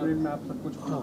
Minute में आप सब कुछ। हाँ।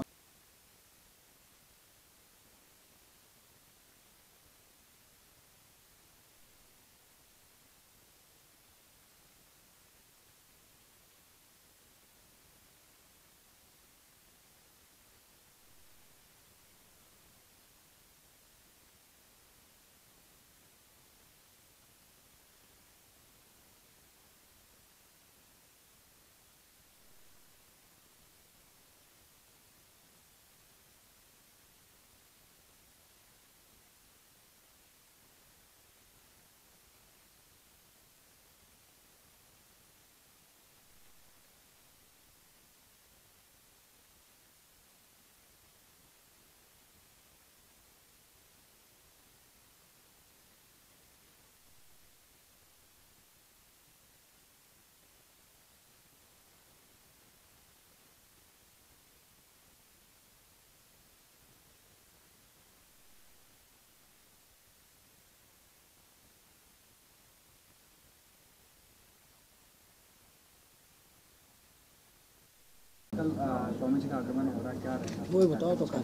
कल स्वामी जी का आगमन हो रहा है, क्या रहेगा वो बताओ तो।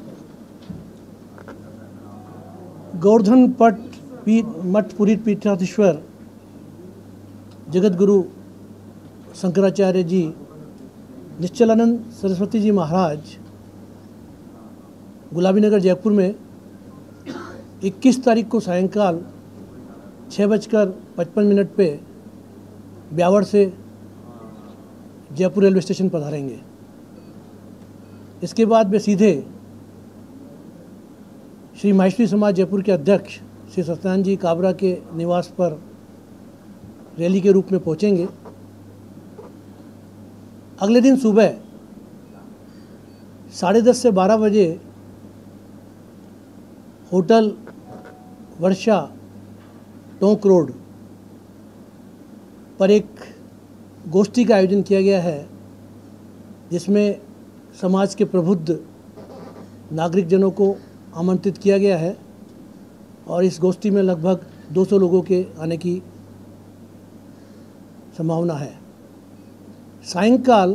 गोवर्धन मठ पुरी पीठाधीश्वर जगत गुरु शंकराचार्य जी निश्चलानंद सरस्वती जी महाराज गुलाबी नगर जयपुर में 21 तारीख को सायंकाल 6:55 पे ब्यावर से जयपुर रेलवे स्टेशन पधारेंगे। इसके बाद वे सीधे श्री माहेश्वरी समाज जयपुर के अध्यक्ष श्री सत्यनारायण जी काबरा के निवास पर रैली के रूप में पहुंचेंगे। अगले दिन सुबह 10:30 से 12 बजे होटल वर्षा टोंक रोड पर एक गोष्ठी का आयोजन किया गया है, जिसमें समाज के प्रबुद्ध नागरिकजनों को आमंत्रित किया गया है और इस गोष्ठी में लगभग 200 लोगों के आने की संभावना है। सायंकाल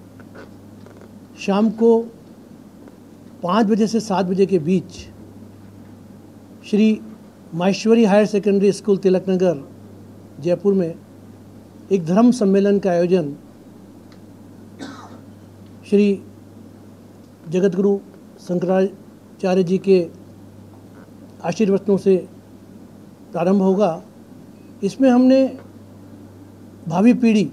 शाम को 5 बजे से 7 बजे के बीच Shri Maheshwari higher secondary school Tilak Nagar Jaipur में एक धर्म सम्मेलन का आयोजन श्री जगतगुरु शंकराचार्य जी के आशीर्वचनों से प्रारंभ होगा। इसमें हमने भावी पीढ़ी,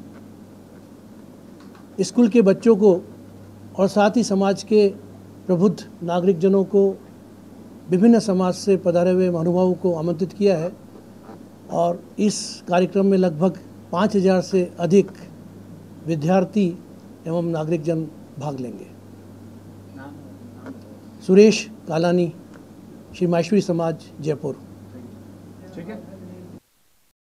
स्कूल के बच्चों को और साथ ही समाज के प्रबुद्ध नागरिकजनों को, विभिन्न समाज से पधारे हुए महानुभावों को आमंत्रित किया है और इस कार्यक्रम में लगभग 5,000 से अधिक विद्यार्थी एवं नागरिकजन भाग लेंगे। सुरेश कालानी, श्री माहेश्वरी समाज जयपुर। ठीक है।